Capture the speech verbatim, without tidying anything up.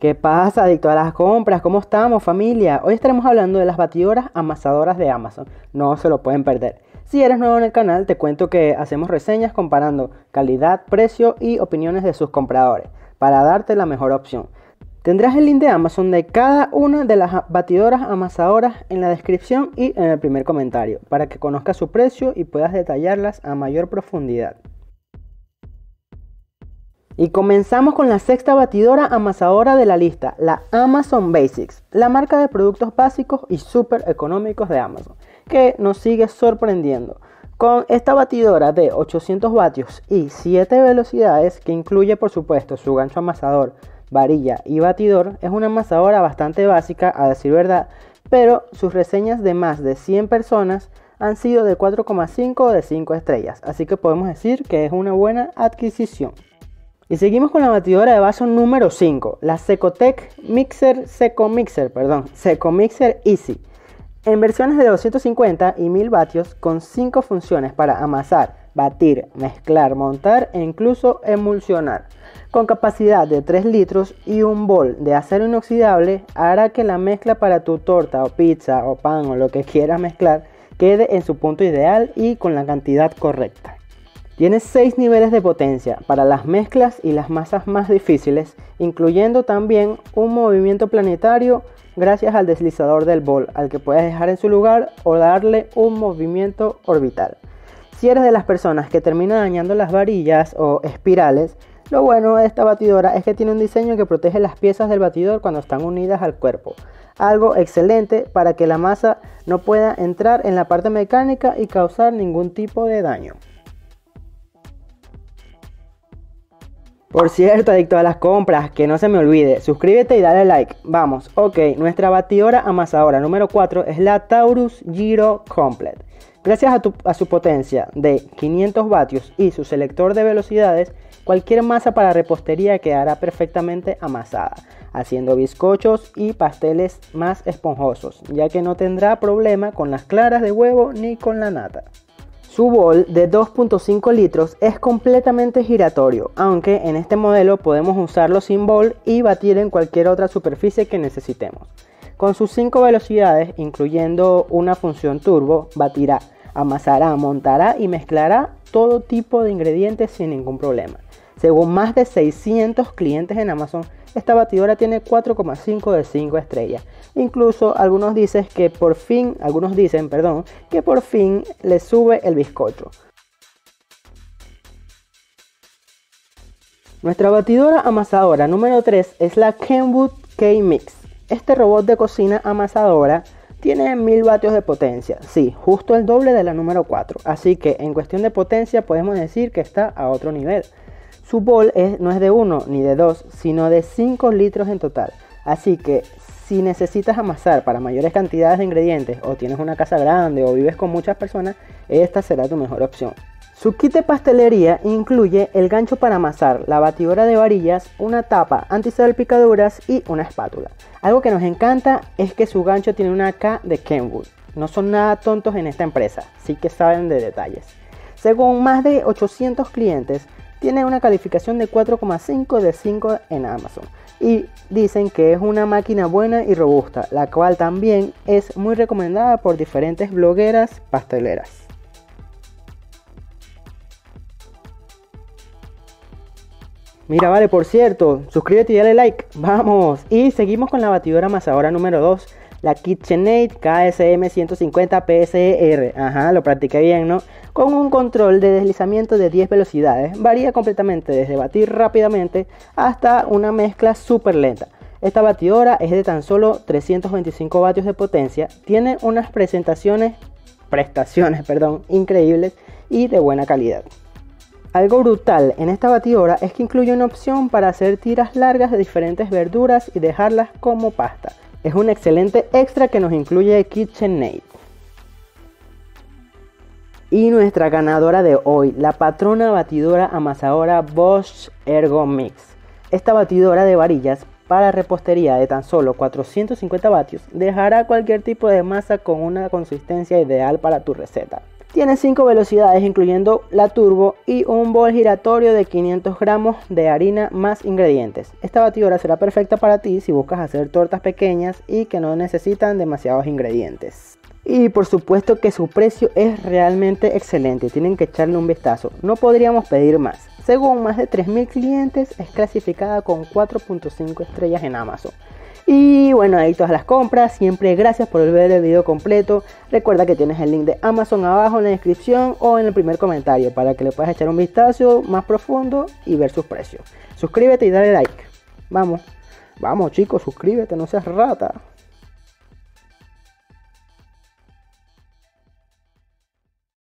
¿Qué pasa, adicto a las compras? ¿Cómo estamos, familia? Hoy estaremos hablando de las batidoras amasadoras de Amazon. No se lo pueden perder. Si eres nuevo en el canal, te cuento que hacemos reseñas comparando calidad, precio y opiniones de sus compradores para darte la mejor opción. Tendrás el link de Amazon de cada una de las batidoras amasadoras en la descripción y en el primer comentario para que conozcas su precio y puedas detallarlas a mayor profundidad. Y comenzamos con la sexta batidora amasadora de la lista, la Amazon Basics, la marca de productos básicos y súper económicos de Amazon, que nos sigue sorprendiendo. Con esta batidora de ochocientos vatios y siete velocidades, que incluye por supuesto su gancho amasador, varilla y batidor, es una amasadora bastante básica a decir verdad, pero sus reseñas de más de cien personas han sido de cuatro coma cinco o de cinco estrellas, así que podemos decir que es una buena adquisición. Y seguimos con la batidora de vaso número cinco, la Secotec Mixer Seco Mixer, perdón, Seco Mixer Easy. En versiones de doscientos cincuenta y mil vatios con cinco funciones para amasar, batir, mezclar, montar e incluso emulsionar. Con capacidad de tres litros y un bol de acero inoxidable, hará que la mezcla para tu torta o pizza o pan o lo que quieras mezclar quede en su punto ideal y con la cantidad correcta. Tiene seis niveles de potencia para las mezclas y las masas más difíciles, incluyendo también un movimiento planetario gracias al deslizador del bol, al que puedes dejar en su lugar o darle un movimiento orbital. Si eres de las personas que termina dañando las varillas o espirales, lo bueno de esta batidora es que tiene un diseño que protege las piezas del batidor cuando están unidas al cuerpo. Algo excelente para que la masa no pueda entrar en la parte mecánica y causar ningún tipo de daño. Por cierto, adicto a las compras, que no se me olvide, suscríbete y dale like. Vamos, ok, nuestra batidora amasadora número cuatro es la Taurus Giro Complete. Gracias a, tu, a su potencia de quinientos vatios y su selector de velocidades, cualquier masa para repostería quedará perfectamente amasada, haciendo bizcochos y pasteles más esponjosos, ya que no tendrá problema con las claras de huevo ni con la nata. Su bol de dos punto cinco litros es completamente giratorio, aunque en este modelo podemos usarlo sin bol y batir en cualquier otra superficie que necesitemos. Con sus cinco velocidades, incluyendo una función turbo, batirá, amasará, montará y mezclará todo tipo de ingredientes sin ningún problema. Según más de seiscientos clientes en Amazon, esta batidora tiene cuatro coma cinco de cinco estrellas. Incluso algunos dicen que por fin, algunos dicen, perdón, que por fin le sube el bizcocho. Nuestra batidora amasadora número tres es la Kenwood K-Mix. Este robot de cocina amasadora tiene mil vatios de potencia, sí, justo el doble de la número cuatro, así que en cuestión de potencia podemos decir que está a otro nivel. Su bol es, no es de uno ni de dos, sino de cinco litros en total, así que si necesitas amasar para mayores cantidades de ingredientes o tienes una casa grande o vives con muchas personas, esta será tu mejor opción. Su kit de pastelería incluye el gancho para amasar, la batidora de varillas, una tapa antisalpicaduras y una espátula. Algo que nos encanta es que su gancho tiene una K de Kenwood. No son nada tontos en esta empresa, sí que saben de detalles. Según más de ochocientos clientes, tiene una calificación de cuatro coma cinco de cinco en Amazon y dicen que es una máquina buena y robusta, la cual también es muy recomendada por diferentes blogueras pasteleras. Mira, vale, por cierto, suscríbete y dale like, vamos. Y seguimos con la batidora amasadora número dos, la KitchenAid K S M ciento cincuenta P S E R, ajá, lo practiqué bien, ¿no? Con un control de deslizamiento de diez velocidades, varía completamente desde batir rápidamente hasta una mezcla súper lenta. Esta batidora es de tan solo trescientos veinticinco vatios de potencia, tiene unas presentaciones, prestaciones, perdón, increíbles y de buena calidad. Algo brutal en esta batidora es que incluye una opción para hacer tiras largas de diferentes verduras y dejarlas como pasta. Es un excelente extra que nos incluye KitchenAid. Y nuestra ganadora de hoy, la patrona batidora amasadora Bosch Ergomix. Esta batidora de varillas para repostería de tan solo cuatrocientos cincuenta vatios dejará cualquier tipo de masa con una consistencia ideal para tu receta. Tiene cinco velocidades incluyendo la turbo y un bol giratorio de quinientos gramos de harina más ingredientes. Esta batidora será perfecta para ti si buscas hacer tortas pequeñas y que no necesitan demasiados ingredientes. Y por supuesto que su precio es realmente excelente, tienen que echarle un vistazo, no podríamos pedir más. Según más de tres mil clientes es clasificada con cuatro punto cinco estrellas en Amazon. Y bueno, ahí todas las compras. Siempre gracias por ver el video completo. Recuerda que tienes el link de Amazon abajo en la descripción o en el primer comentario para que le puedas echar un vistazo más profundo y ver sus precios. Suscríbete y dale like. Vamos, vamos chicos, suscríbete, no seas rata.